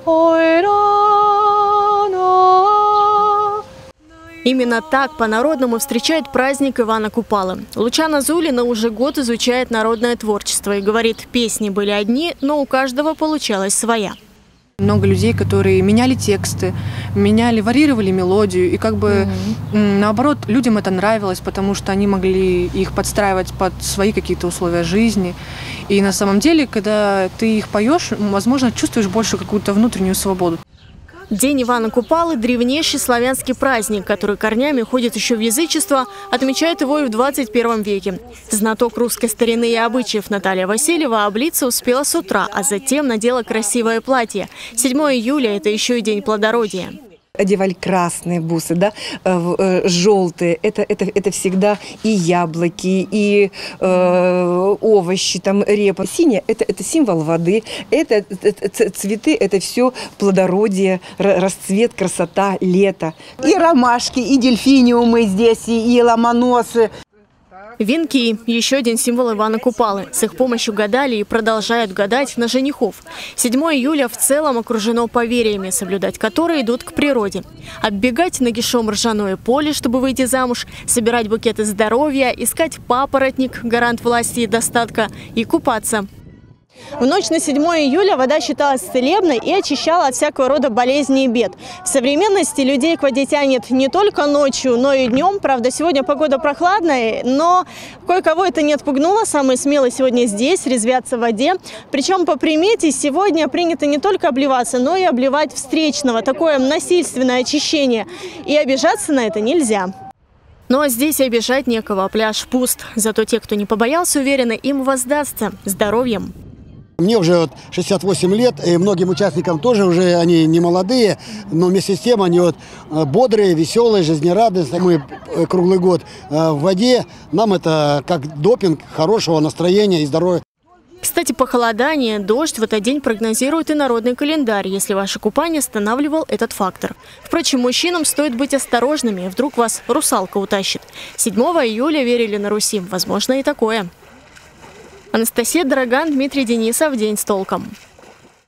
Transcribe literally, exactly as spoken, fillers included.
Именно так по-народному встречает праздник Ивана Купалы. Лучана Зулина уже год изучает народное творчество и говорит, песни были одни, но у каждого получалась своя. Много людей, которые меняли тексты, меняли, варьировали мелодию. И как бы mm-hmm. наоборот, людям это нравилось, потому что они могли их подстраивать под свои какие-то условия жизни. И на самом деле, когда ты их поешь, возможно, чувствуешь больше какую-то внутреннюю свободу. День Ивана Купалы – древнейший славянский праздник, который корнями уходит еще в язычество, отмечают его и в двадцать первом веке. Знаток русской старины и обычаев Наталья Васильева облиться успела с утра, а затем надела красивое платье. седьмое июля – это еще и день плодородия. Одевали красные бусы, да, желтые. Это, это, это всегда и яблоки, и э, овощи, там репа. Синяя – это, это символ воды, это, это цветы, это все плодородие, расцвет, красота, лето. И ромашки, и дельфиниумы здесь, и, и ломоносы. Венки – еще один символ Ивана Купалы. С их помощью гадали и продолжают гадать на женихов. седьмое июля в целом окружено поверьями, соблюдать которые идут к природе. Оббегать нагишом ржаное поле, чтобы выйти замуж, собирать букеты здоровья, искать папоротник, гарант власти и достатка, и купаться. В ночь на седьмое июля вода считалась целебной и очищала от всякого рода болезней и бед. В современности людей к воде тянет не только ночью, но и днем. Правда, сегодня погода прохладная, но кое-кого это не отпугнуло. Самые смелые сегодня здесь, резвятся в воде. Причем по примете сегодня принято не только обливаться, но и обливать встречного. Такое насильственное очищение. И обижаться на это нельзя. Ну а здесь и обижать некого, пляж пуст. Зато те, кто не побоялся, уверены, им воздастся здоровьем. Мне уже вот шестьдесят восемь лет, и многим участникам тоже уже они не молодые, но вместе с тем они вот бодрые, веселые, жизнерадостные. Мы круглый год в воде, нам это как допинг хорошего настроения и здоровья. Кстати, похолодание, дождь в этот день прогнозирует и народный календарь, если ваше купание останавливал этот фактор. Впрочем, мужчинам стоит быть осторожными, вдруг вас русалка утащит. седьмого июля верили на Руси, возможно и такое. Анастасия Дороган, Дмитрий Денисов. День с толком.